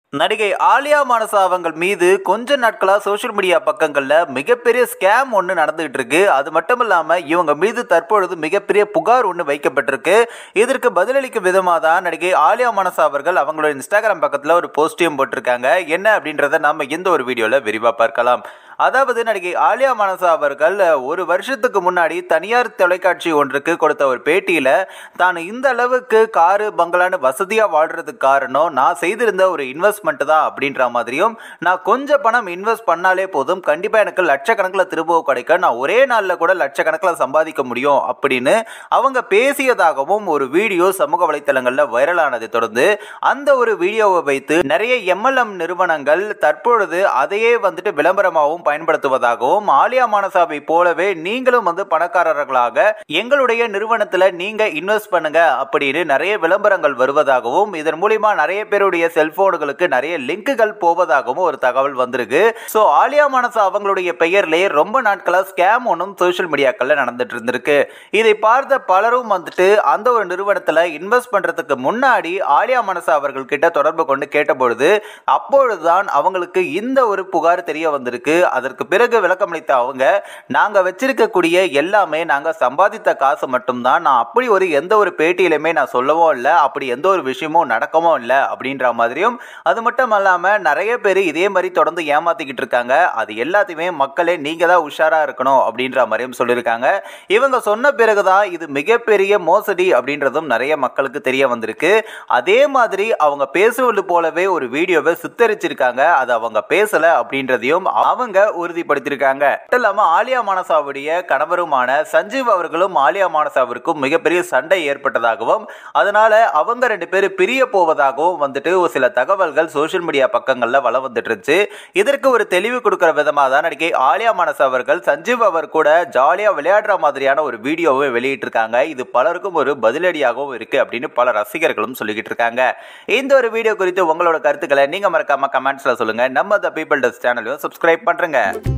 நடிகை ஆலியா மானசா அவங்கள் மீது கொஞ்ச நாட்களா சோஷியல் மீடியா பக்கங்கள்ல மிகப்பெரிய ஸ்கேம் ஒன்று நடந்துகிட்டு இருக்கு. அது மட்டும் இல்லாம இவங்க மீது தற்பொழுது மிகப்பெரிய புகார் ஒன்று வைக்கப்பட்டிருக்கு. இதற்கு பதிலளிக்கும் விதமாக தான் நடிகை ஆலியா மானசா அவர்கள் அவங்களோட இன்ஸ்டாகிராம் பக்கத்துல ஒரு போஸ்டையும் போட்டிருக்காங்க. என்ன அப்படின்றத நம்ம இந்த ஒரு வீடியோல விரிவா பார்க்கலாம். அதாவது நடிகை ஆலியா மானசா அவர்கள் ஒரு வருஷத்துக்கு முன்னாடி தனியார் தொலைக்காட்சி ஒன்றுக்கு கொடுத்த ஒரு பேட்டியில தான் இந்த அளவுக்கு காரு பங்களான்னு வசதியா வாழ்றதுக்கு காரணம் நான் செய்திருந்த ஒரு இன்வெஸ்ட்மெண்ட் தான் அப்படின்ற மாதிரியும், நான் கொஞ்சம் பணம் இன்வெஸ்ட் பண்ணாலே போதும் கண்டிப்பா எனக்கு லட்சக்கணக்கில் திரும்ப கிடைக்க, நான் ஒரே நாள்ல கூட லட்சக்கணக்கில் சம்பாதிக்க முடியும் அப்படின்னு அவங்க பேசியதாகவும் ஒரு வீடியோ சமூக வலைத்தளங்கள்ல வைரலானதை தொடர்ந்து அந்த ஒரு வீடியோவை வைத்து நிறைய MLM நிறுவனங்கள் தற்பொழுது அதையே வந்துட்டு விளம்பரமாகவும் பயன்படுத்துவதாகவும், ஆலியா மானசாவை போலவே நீங்களும் பணக்காரர்களாக எங்களுடைய நிறுவனத்தில் நீங்க இன்வெஸ்ட் பண்ணுங்க அப்படின்னு நிறைய விளம்பரங்கள் வருவதாகவும், இதன் மூலமா நிறைய பேருடைய செல்போன்களுக்கு நிறைய லிங்குகள் போவதாகவும் ஒரு தகவல் வந்திருக்கு. சோ ஆலியா மானசா அவங்களுடைய பெயர்லேயே ரொம்ப நாட்களா ஸ்கேம் ஒன்றும் சோஷியல் மீடியாக்கள்ல நடந்துட்டு இருந்திருக்கு. இதை பார்த்த பலரும் அந்த ஒரு நிறுவனத்தில் இன்வெஸ்ட் பண்றதுக்கு முன்னாடி ஆலியா மானசா அவர்கள் கிட்ட தொடர்பு கொண்டு கேட்டபொழுது அப்பொழுதுதான் அவங்களுக்கு இந்த ஒரு புகார் தெரிய வந்திருக்கு. அதற்கு பிறகு விளக்கமளித்த அவங்க, நாங்க வச்சிருக்கக்கூடிய எல்லாமே நாங்க சம்பாதித்த காசு மட்டும்தான், நான் அப்படி ஒரு எந்த ஒரு பேட்டியிலுமே நான் சொல்லவும் இல்லை, அப்படி எந்த ஒரு விஷயமும் நடக்கவும் இல்லை அப்படின்ற மாதிரியும், அது மட்டும் இல்லாம நிறைய பேர் இதே மாதிரி தொடர்ந்து ஏமாத்திக்கிட்டு இருக்காங்க, அது எல்லாத்தையுமே மக்களே நீங்க தான் உஷாரா இருக்கணும் அப்படின்ற மாதிரியும் சொல்லியிருக்காங்க. இவங்க சொன்ன பிறகுதான் இது மிகப்பெரிய மோசடி அப்படின்றதும் நிறைய மக்களுக்கு தெரிய வந்திருக்கு. அதே மாதிரி அவங்க பேசுவது போலவே ஒரு வீடியோவை சித்தரிச்சிருக்காங்க, அது அவங்க பேசல அப்படின்றதையும் அவங்க உறுதிப்படுத்தியிருக்காங்க. ஆலியா மானசாவுடைய கணவருமான சஞ்சீவ் அவர்களும் ஆலியா மானசாவிற்கும் மிகப்பெரிய சண்டை ஏற்பட்டதாகவும், அதனால அவங்க ரெண்டு பேரும் பிரிய போவதாகவும் சில தகவல்கள் சோஷியல் மீடியா பக்கங்கள்ல வளம் வந்துட்டு இருந்துச்சு. இதற்கு ஒரு தெளிவு கொடுக்கிற விதமாக தான் நடிகை ஆலியா மானசா அவர்கள் சஞ்சீவ் அவர் கூட ஜாலியா விளையாடுற மாதிரியான ஒரு வீடியோவை வெளியிட்டிருக்காங்க. இது பலருக்கும் ஒரு பதிலடியாகவும் இருக்கு அப்படின்னு பல ரசிகர்களும் சொல்லிக்கிட்டு இருக்காங்க. இந்த ஒரு வீடியோ குறித்து உங்களோட கருத்துக்களை நீங்க மறக்காம கமெண்ட்ஸ்ல சொல்லுங்க. நம்ம தி பீப்பிள் டஸ் சேனலையும் சப்ஸ்கிரைப் பண்றேங்க.